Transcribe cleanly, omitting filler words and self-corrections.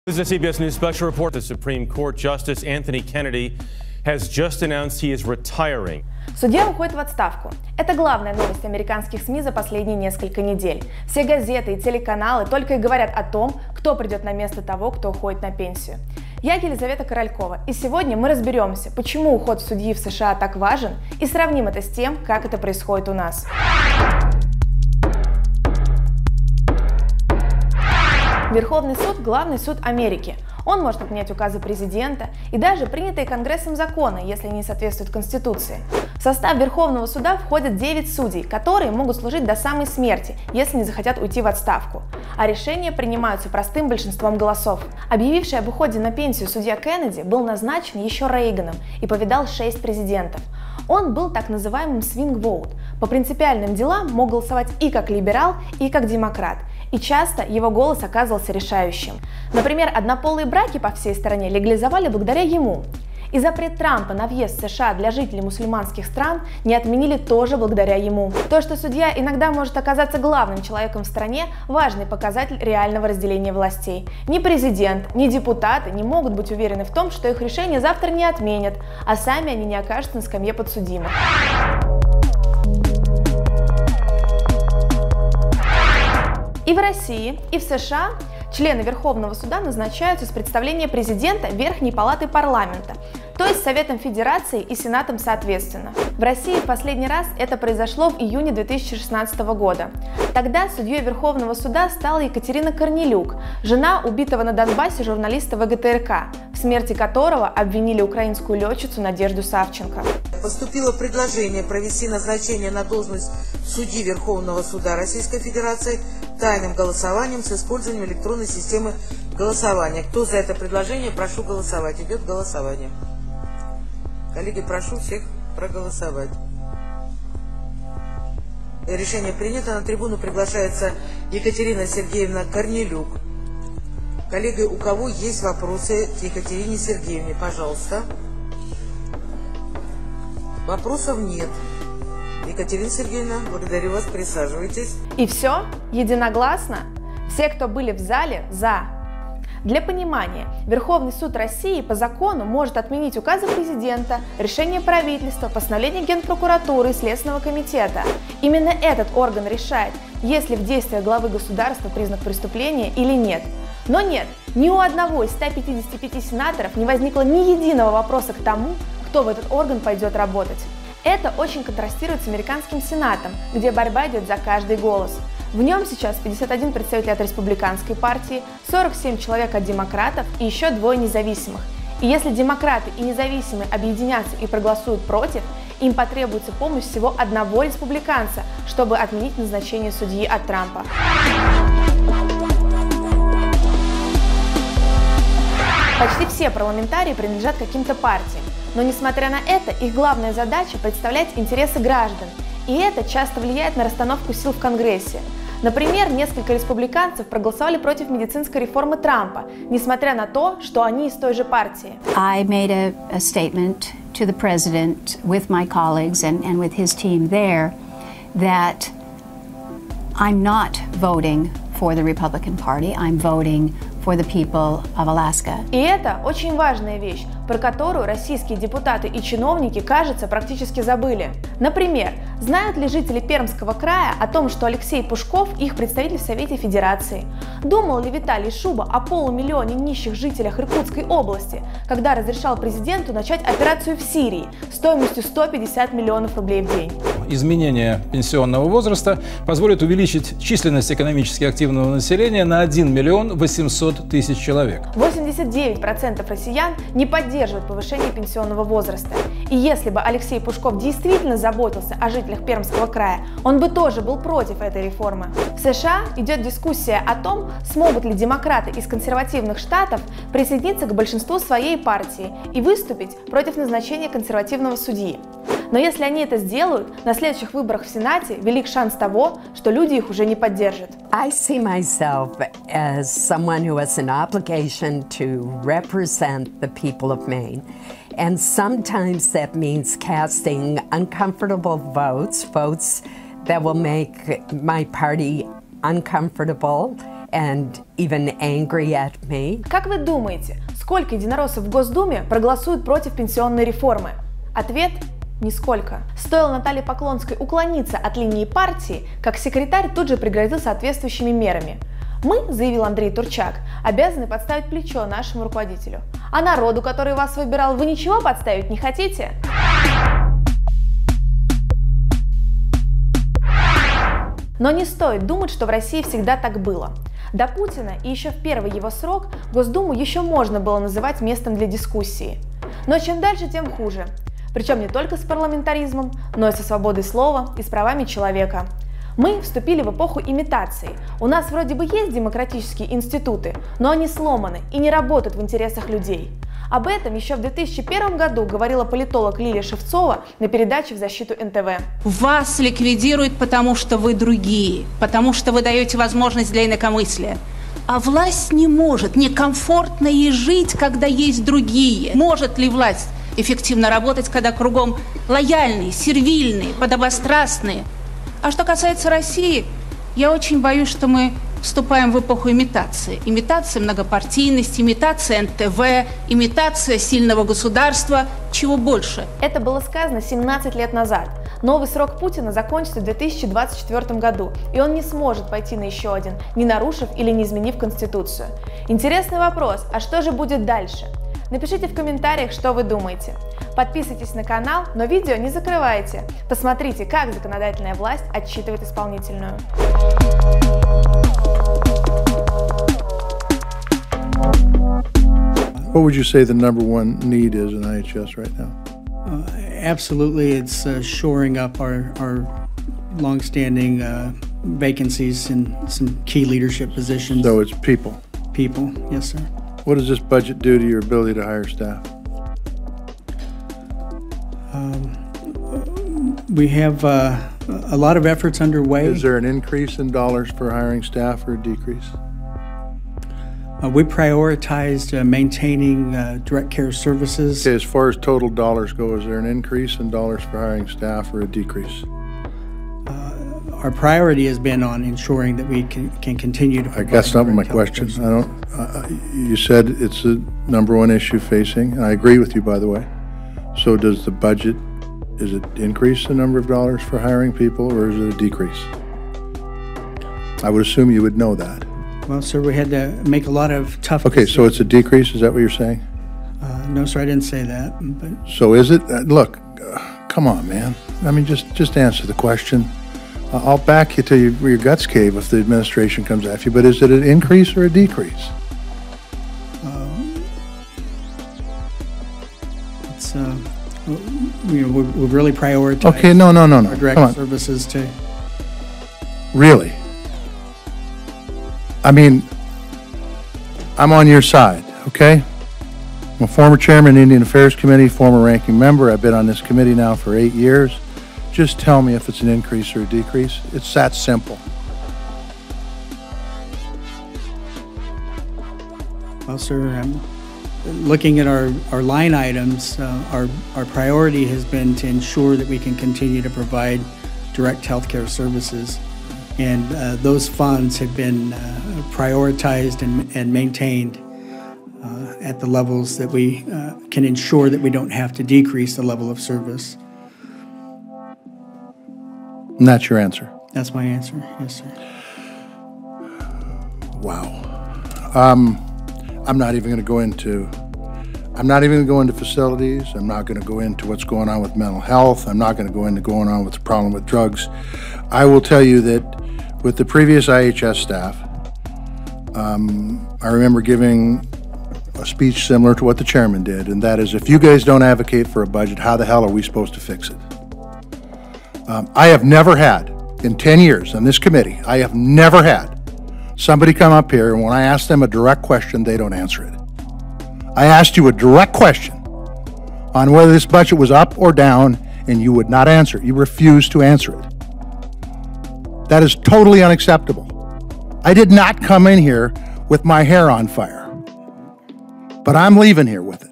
This is a CBS News special report. The Supreme Court Justice Anthony Kennedy has just announced he is retiring. Судья уходит в отставку. Это главная новость американских СМИ за последние несколько недель. Все газеты и телеканалы только и говорят о том, кто придет на место того, кто уходит на пенсию. Я Елизавета Королькова, и сегодня мы разберемся, почему уход судьи в США так важен, и сравним это с тем, как это происходит у нас. Верховный суд – главный суд Америки. Он может отменять указы президента и даже принятые Конгрессом законы, если они не соответствуют Конституции. В состав Верховного суда входят 9 судей, которые могут служить до самой смерти, если не захотят уйти в отставку. А решения принимаются простым большинством голосов. Объявивший об уходе на пенсию судья Кеннеди был назначен еще Рейганом и повидал 6 президентов. Он был так называемым swing vote. По принципиальным делам мог голосовать и как либерал, и как демократ. И часто его голос оказывался решающим. Например, однополые браки по всей стране легализовали благодаря ему. И запрет Трампа на въезд в США для жителей мусульманских стран не отменили тоже благодаря ему. То, что судья иногда может оказаться главным человеком в стране, важный показатель реального разделения властей. Ни президент, ни депутаты не могут быть уверены в том, что их решение завтра не отменят, а сами они не окажутся на скамье подсудимых. И в России, и в США члены Верховного суда назначаются с представления президента Верхней палаты парламента, то есть Советом Федерации и Сенатом соответственно. В России в последний раз это произошло в июне 2016 года. Тогда судьей Верховного суда стала Екатерина Корнелюк, жена убитого на Донбассе журналиста ВГТРК, в смерти которого обвинили украинскую летчицу Надежду Савченко. Поступило предложение провести назначение на должность судьи Верховного суда Российской Федерации тайным голосованием с использованием электронной системы голосования. Кто за это предложение, прошу голосовать. Идет голосование. Коллеги, прошу всех проголосовать. Решение принято. На трибуну приглашается Екатерина Сергеевна Корнелюк. Коллеги, у кого есть вопросы к Екатерине Сергеевне, пожалуйста. Вопросов нет. Екатерина Сергеевна, благодарю вас, присаживайтесь. И все? Единогласно? Все, кто были в зале, за. Для понимания, Верховный суд России по закону может отменить указы президента, решение правительства, постановление Генпрокуратуры и Следственного комитета. Именно этот орган решает, есть ли в действиях главы государства признак преступления или нет. Но нет, ни у одного из 155 сенаторов не возникло ни единого вопроса к тому, кто в этот орган пойдет работать. Это очень контрастирует с американским Сенатом, где борьба идет за каждый голос. В нем сейчас 51 представитель от республиканской партии, 47 человек от демократов и еще 2 независимых. И если демократы и независимые объединятся и проголосуют против, им потребуется помощь всего одного республиканца, чтобы отменить назначение судьи от Трампа. Почти все парламентарии принадлежат каким-то партиям. Но несмотря на это, их главная задача – представлять интересы граждан. И это часто влияет на расстановку сил в Конгрессе. Например, несколько республиканцев проголосовали против медицинской реформы Трампа, несмотря на то, что они из той же партии. I made a statement to the president with my colleagues and with his team there that I'm not voting for the Republican Party, I'm voting for the people of Alaska. И это очень важная вещь, про которую российские депутаты и чиновники, кажется, практически забыли. Например, знают ли жители Пермского края о том, что Алексей Пушков – их представитель в Совете Федерации? Думал ли Виталий Шуба о полумиллионе нищих жителях Иркутской области, когда разрешал президенту начать операцию в Сирии стоимостью 150 миллионов рублей в день? Изменение пенсионного возраста позволит увеличить численность экономически активного населения на 1 миллион 800 тысяч человек. 89% россиян не поддерживают повышение пенсионного возраста. И если бы Алексей Пушков действительно заботился о жителях Пермского края, он бы тоже был против этой реформы. В США идет дискуссия о том, смогут ли демократы из консервативных штатов присоединиться к большинству своей партии и выступить против назначения консервативного судьи. Но если они это сделают, на следующих выборах в Сенате велик шанс того, что люди их уже не поддержат. I see myself as someone who has an obligation to represent the people of Maine. And sometimes that means casting uncomfortable votes that will make my party uncomfortable and even angry at me. Как вы думаете, сколько единороссов в Госдуме проголосуют против пенсионной реформы? Ответ – нисколько. Стоило Наталье Поклонской уклониться от линии партии, как секретарь тут же пригрозил соответствующими мерами. Мы, заявил Андрей Турчак, обязаны подставить плечо нашему руководителю. А народу, который вас выбирал, вы ничего подставить не хотите? Но не стоит думать, что в России всегда так было. До Путина и еще в первый его срок Госдуму еще можно было называть местом для дискуссии. Но чем дальше, тем хуже. Причем не только с парламентаризмом, но и со свободой слова и с правами человека. Мы вступили в эпоху имитации. У нас вроде бы есть демократические институты, но они сломаны и не работают в интересах людей. Об этом еще в 2001 году говорила политолог Лилия Шевцова на передаче «В защиту НТВ». Вас ликвидируют, потому что вы другие, потому что вы даете возможность для инакомыслия. А власть не может, некомфортно ей жить, когда есть другие. Может ли власть эффективно работать, когда кругом лояльные, сервильные, подобострастные? А что касается России, я очень боюсь, что мы вступаем в эпоху имитации. Имитация многопартийности, имитация НТВ, имитация сильного государства, чего больше. Это было сказано 17 лет назад. Новый срок Путина закончится в 2024 году, и он не сможет пойти на еще один, не нарушив или не изменив Конституцию. Интересный вопрос, а что же будет дальше? Напишите в комментариях, что вы думаете. Подписывайтесь на канал, но видео не закрывайте. Посмотрите, как законодательная власть отчитывает исполнительную. What would you say the number one need is in IHS right now? Absolutely, it's shoring up our long-standing vacancies in some key leadership positions. So it's people. People, yes, sir. What does this budget do to your ability to hire staff? We have a lot of efforts underway. Is there an increase in dollars for hiring staff or a decrease? We prioritized maintaining direct care services. Okay, as far as total dollars go, is there an increase in dollars for hiring staff or a decrease? Our priority has been on ensuring that we can continue to provide. That's not my question. You said it's the number one issue facing, and I agree with you, by the way. So does the budget, is it increase the number of dollars for hiring people, or is it a decrease? I would assume you would know that. Well, sir, we had to make a lot of tough Okay, decisions. so it's a decrease, is that what you're saying? No, sir, I didn't say that. But So is it? Look, come on, man. I mean, just answer the question. I'll back you till your guts cave if the administration comes after you, but is it an increase or a decrease? it's we've really prioritized. Okay, no. Our direct Come on. services to. Really? I mean, I'm on your side, okay? I'm a former chairman of the Indian Affairs Committee, former ranking member. I've been on this committee now for 8 years. Just tell me if it's an increase or a decrease. It's that simple. Well, sir, looking at our line items, our priority has been to ensure that we can continue to provide direct health care services. And those funds have been prioritized and maintained at the levels that we can ensure that we don't have to decrease the level of service. And that's your answer? That's my answer, yes, sir. Wow. I'm not even going to go into facilities. I'm not going to go into what's going on with mental health. I'm not going to go into going on with the problem with drugs. I will tell you that with the previous IHS staff, I remember giving a speech similar to what the chairman did, and that is, if you guys don't advocate for a budget, how the hell are we supposed to fix it? I have never had, in 10 years on this committee, I have never had somebody come up here and when I ask them a direct question, they don't answer it. I asked you a direct question on whether this budget was up or down, and you would not answer it. You refused to answer it. That is totally unacceptable. I did not come in here with my hair on fire, but I'm leaving here with it.